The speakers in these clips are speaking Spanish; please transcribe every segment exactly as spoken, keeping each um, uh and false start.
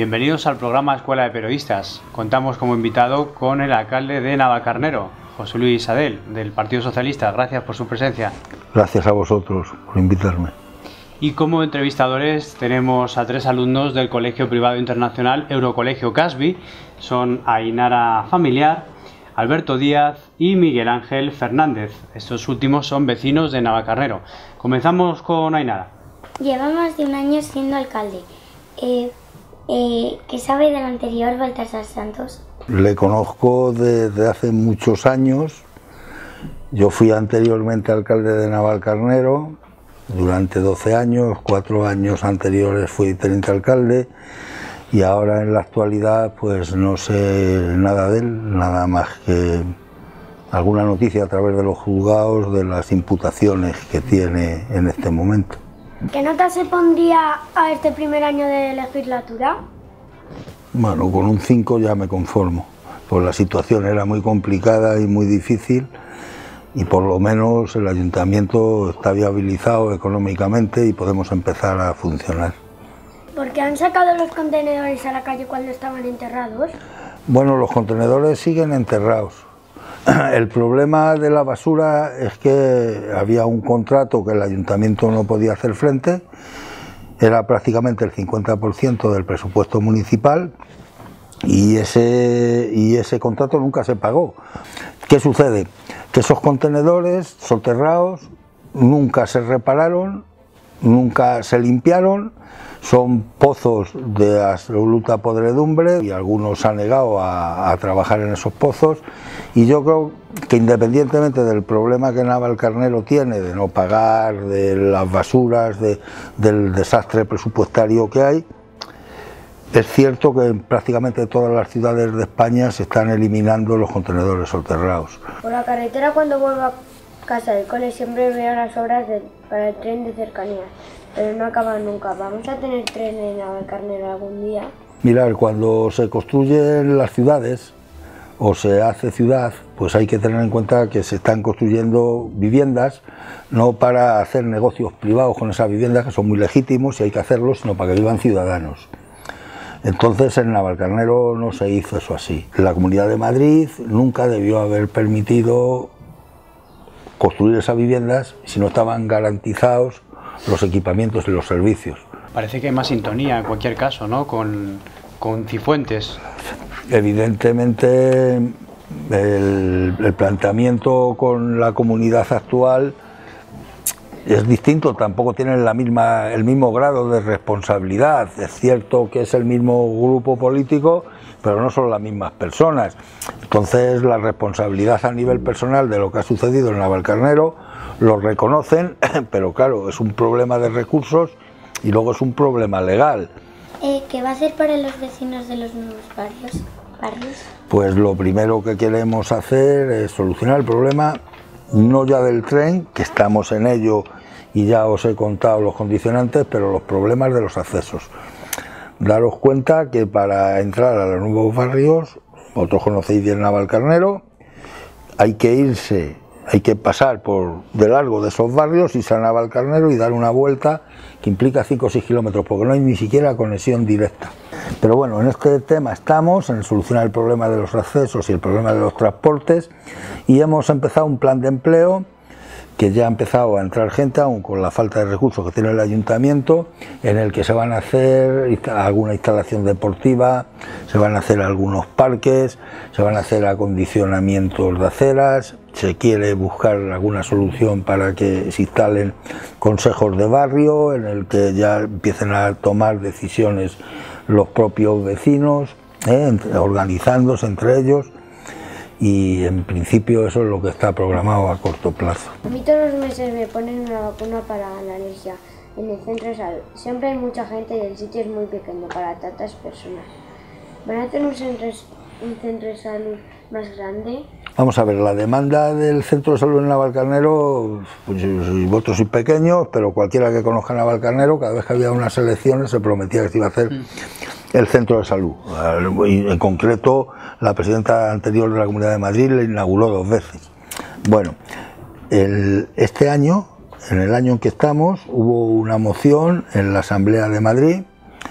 Bienvenidos al programa Escuela de Periodistas. Contamos como invitado con el alcalde de Navalcarnero, José Luis Adel, del Partido Socialista. Gracias por su presencia. Gracias a vosotros por invitarme. Y como entrevistadores tenemos a tres alumnos del Colegio Privado Internacional Eurocolegio Casby. Son Ainara Familiar, Alberto Díaz y Miguel Ángel Fernández. Estos últimos son vecinos de Navalcarnero. Comenzamos con Ainara. Lleva más de un año siendo alcalde. Eh, eh, ¿Qué sabe del anterior Baltasar Santos? Le conozco desde hace muchos años. Yo fui anteriormente alcalde de Navalcarnero durante doce años, cuatro años anteriores fui teniente alcalde y ahora en la actualidad pues no sé nada de él, nada más que alguna noticia a través de los juzgados de las imputaciones que tiene en este momento. ¿Qué nota se pondría a este primer año de legislatura? Bueno, con un cinco ya me conformo, pues la situación era muy complicada y muy difícil y por lo menos el ayuntamiento está viabilizado económicamente y podemos empezar a funcionar. ¿Por qué han sacado los contenedores a la calle cuando estaban enterrados? Bueno, los contenedores siguen enterrados. El problema de la basura es que había un contrato que el ayuntamiento no podía hacer frente, era prácticamente el cincuenta por ciento del presupuesto municipal y ese, y ese contrato nunca se pagó. ¿Qué sucede? Que esos contenedores soterrados nunca se repararon, nunca se limpiaron, son pozos de absoluta podredumbre y algunos se han negado a, a trabajar en esos pozos y yo creo que independientemente del problema que Navalcarnero tiene de no pagar, de las basuras, de, del desastre presupuestario que hay, es cierto que en prácticamente todas las ciudades de España se están eliminando los contenedores soterrados. Por la carretera cuando vuelvo a casa del cole siempre veo las obras de, para el tren de cercanías, pero no acaban nunca. ¿Vamos a tener tren en Navalcarnero algún día? Mirad, cuando se construyen las ciudades o se hace ciudad, pues hay que tener en cuenta que se están construyendo viviendas no para hacer negocios privados con esas viviendas, que son muy legítimos y hay que hacerlos, sino para que vivan ciudadanos. Entonces en Navalcarnero no se hizo eso así. La Comunidad de Madrid nunca debió haber permitido construir esas viviendas si no estaban garantizados los equipamientos y los servicios. Parece que hay más sintonía en cualquier caso, ¿no? Con, con Cifuentes. Evidentemente el, el planteamiento con la comunidad actual es distinto, tampoco tienen la misma, el mismo grado de responsabilidad. Es cierto que es el mismo grupo político, pero no son las mismas personas. Entonces la responsabilidad a nivel personal de lo que ha sucedido en Navalcarnero lo reconocen, pero claro, es un problema de recursos y luego es un problema legal. Eh, ¿Qué va a hacer para los vecinos de los nuevos barrios? barrios? Pues lo primero que queremos hacer es solucionar el problema, no ya del tren, que estamos en ello y ya os he contado los condicionantes, pero los problemas de los accesos. Daros cuenta que para entrar a los nuevos barrios, vosotros conocéis bien Navalcarnero, hay que irse, hay que pasar por de largo de esos barrios, irse a Navalcarnero y dar una vuelta que implica cinco o seis kilómetros, porque no hay ni siquiera conexión directa. Pero bueno, en este tema estamos, en solucionar el problema de los accesos y el problema de los transportes, y hemos empezado un plan de empleo que ya ha empezado a entrar gente, aún con la falta de recursos que tiene el ayuntamiento, en el que se van a hacer alguna instalación deportiva, se van a hacer algunos parques, se van a hacer acondicionamientos de aceras, se quiere buscar alguna solución para que se instalen consejos de barrio, en el que ya empiecen a tomar decisiones los propios vecinos, ¿eh? organizándose entre ellos, y en principio eso es lo que está programado a corto plazo. A mí todos los meses me ponen una vacuna para la alergia en el centro de salud. Siempre hay mucha gente y el sitio es muy pequeño para tantas personas. ¿Van a tener un centro, un centro de salud más grande? Vamos a ver, la demanda del centro de salud en Navalcarnero, pues vosotros sois pequeños, pero cualquiera que conozca Navalcarnero, cada vez que había unas elecciones se prometía que se iba a hacer mm. el centro de salud. Y en concreto, la presidenta anterior de la Comunidad de Madrid le inauguró dos veces. Bueno, el, este año, en el año en que estamos, hubo una moción en la Asamblea de Madrid,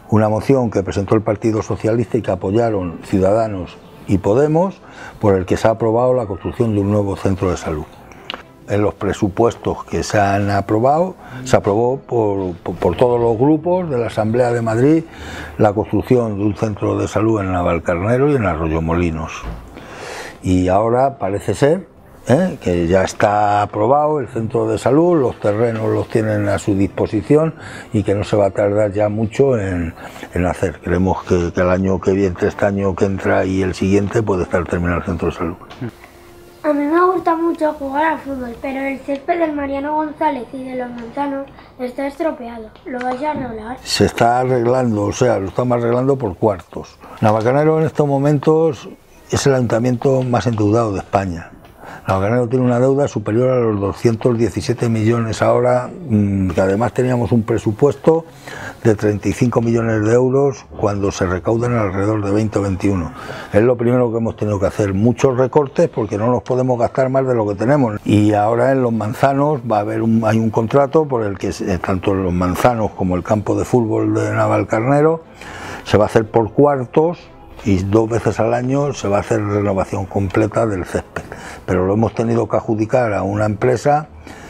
una moción que presentó el Partido Socialista y que apoyaron Ciudadanos y Podemos, por el que se ha aprobado la construcción de un nuevo centro de salud. En los presupuestos que se han aprobado, se aprobó por, por, por todos los grupos de la Asamblea de Madrid la construcción de un centro de salud en Navalcarnero y en Arroyomolinos. Y ahora parece ser ¿eh? que ya está aprobado el centro de salud, los terrenos los tienen a su disposición y que no se va a tardar ya mucho en, en hacer. Creemos que, que el año que viene, este año que entra y el siguiente, puede estar terminado el centro de salud. A mí me gusta mucho jugar al fútbol, pero el césped del Mariano González y de los Manzanos está estropeado. ¿Lo vais a arreglar? Se está arreglando, o sea, lo estamos arreglando por cuartos. Navalcarnero en estos momentos es el ayuntamiento más endeudado de España. Navalcarnero tiene una deuda superior a los doscientos diecisiete millones ahora, que además teníamos un presupuesto de treinta y cinco millones de euros cuando se recaudan alrededor de veinte o veintiuno. Es lo primero que hemos tenido que hacer, muchos recortes porque no nos podemos gastar más de lo que tenemos. Y ahora en Los Manzanos va a haber un, hay un contrato por el que tanto Los Manzanos como el campo de fútbol de Navalcarnero se va a hacer por cuartos, y dos veces al año se va a hacer renovación completa del césped, pero lo hemos tenido que adjudicar a una empresa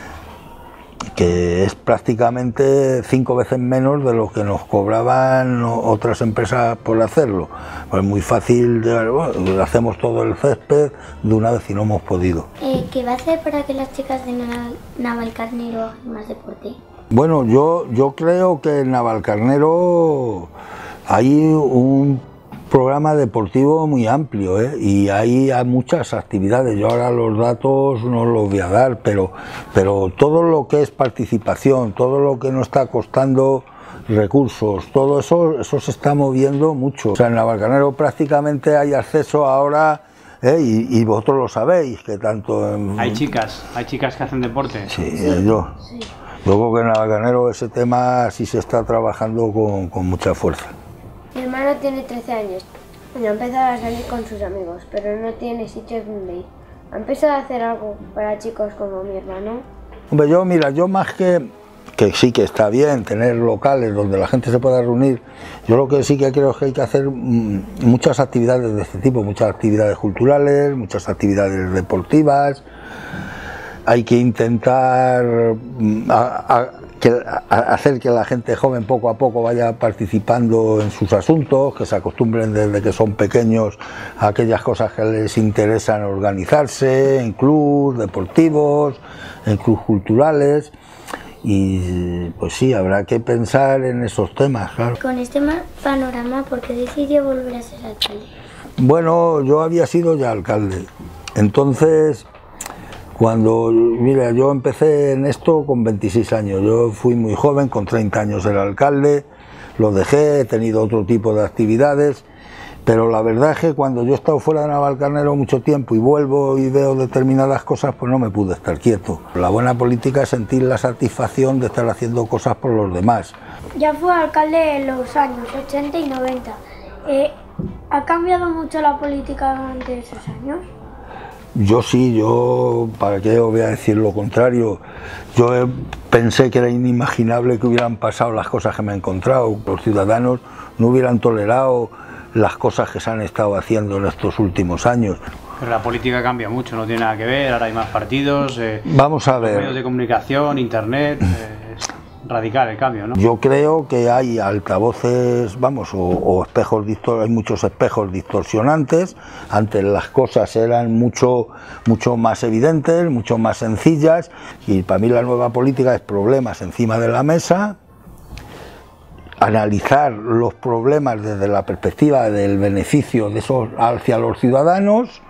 que es prácticamente cinco veces menos de lo que nos cobraban otras empresas por hacerlo. Pues es muy fácil, bueno, hacemos todo el césped de una vez y no hemos podido. Eh, ¿Qué va a hacer para que las chicas de Navalcarnero hagan más deporte? Bueno, yo, yo creo que en Navalcarnero hay un programa deportivo muy amplio, ¿eh? Y hay, hay muchas actividades. Yo ahora los datos no los voy a dar, pero, pero todo lo que es participación, todo lo que nos está costando recursos, todo eso, eso se está moviendo mucho. O sea, en Navalcarnero prácticamente hay acceso ahora, ¿eh? y, y vosotros lo sabéis, que tanto... En... Hay chicas, hay chicas que hacen deporte. Sí, sí. yo. Sí. Yo creo que en Navalcarnero ese tema sí se está trabajando con, con mucha fuerza. Mi hermano tiene trece años y ha empezado a salir con sus amigos, pero no tiene sitios donde ir. ¿Ha empezado a hacer algo para chicos como mi hermano? Hombre, yo, mira, yo más que, que sí que está bien tener locales donde la gente se pueda reunir, yo lo que sí que creo es que hay que hacer mmm, muchas actividades de este tipo, muchas actividades culturales, muchas actividades deportivas. Hay que intentar mmm, a, a, que, a hacer que la gente joven poco a poco vaya participando en sus asuntos, que se acostumbren desde que son pequeños a aquellas cosas que les interesan organizarse, en clubes deportivos, en clubes culturales, y pues sí, habrá que pensar en esos temas, claro. Con este panorama, ¿por qué decidió volver a ser alcalde? Bueno, yo había sido ya alcalde, entonces... Cuando, mira, yo empecé en esto con veintiséis años, yo fui muy joven, con treinta años era alcalde, lo dejé, he tenido otro tipo de actividades, pero la verdad es que cuando yo he estado fuera de Navalcarnero mucho tiempo y vuelvo y veo determinadas cosas, pues no me pude estar quieto. La buena política es sentir la satisfacción de estar haciendo cosas por los demás. Ya fue alcalde en los años ochenta y noventa. Eh, ¿Ha cambiado mucho la política durante esos años? Yo sí, yo, ¿para qué os voy a decir lo contrario? Yo eh, pensé que era inimaginable que hubieran pasado las cosas que me he encontrado. Los ciudadanos no hubieran tolerado las cosas que se han estado haciendo en estos últimos años. Pero la política cambia mucho, no tiene nada que ver, ahora hay más partidos, eh, Vamos a ver. medios de comunicación, internet... Eh, radical el cambio, ¿no? Yo creo que hay altavoces, vamos, o, o espejos, hay muchos espejos distorsionantes. Antes las cosas eran mucho, mucho más evidentes, mucho más sencillas, y para mí la nueva política es problemas encima de la mesa, analizar los problemas desde la perspectiva del beneficio de esos hacia los ciudadanos,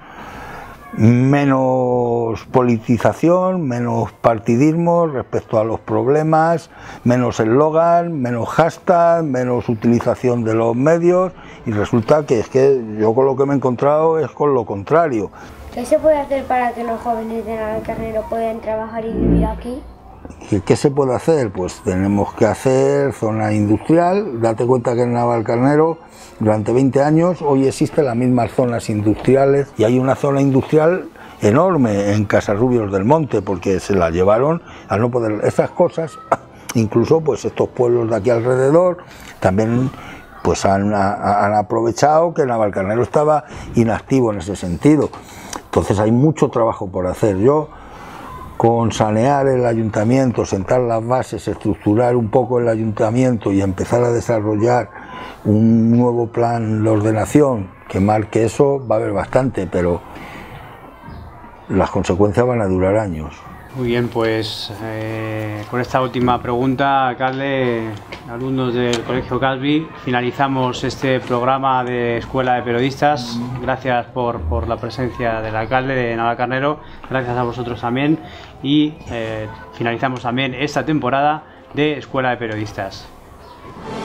menos politización, menos partidismo respecto a los problemas, menos eslogan, menos hashtag, menos utilización de los medios, y resulta que es que yo con lo que me he encontrado es con lo contrario. ¿Qué se puede hacer para que los jóvenes de Navalcarnero puedan trabajar y vivir aquí? ¿Qué, ¿Qué se puede hacer? Pues tenemos que hacer zona industrial. Date cuenta que en Navalcarnero durante veinte años hoy existen las mismas zonas industriales, y hay una zona industrial enorme en Casarrubios del Monte porque se la llevaron a no poder. Esas cosas, incluso pues estos pueblos de aquí alrededor también pues han, a, han aprovechado que Navalcarnero estaba inactivo en ese sentido. Entonces hay mucho trabajo por hacer. Yo, con sanear el ayuntamiento, sentar las bases, estructurar un poco el ayuntamiento y empezar a desarrollar un nuevo plan de ordenación que marque eso, va a haber bastante, pero las consecuencias van a durar años. Muy bien, pues eh, con esta última pregunta, alcalde, alumnos del Colegio Casby, finalizamos este programa de Escuela de Periodistas. Gracias por, por la presencia del alcalde de Navalcarnero, gracias a vosotros también, y eh, finalizamos también esta temporada de Escuela de Periodistas.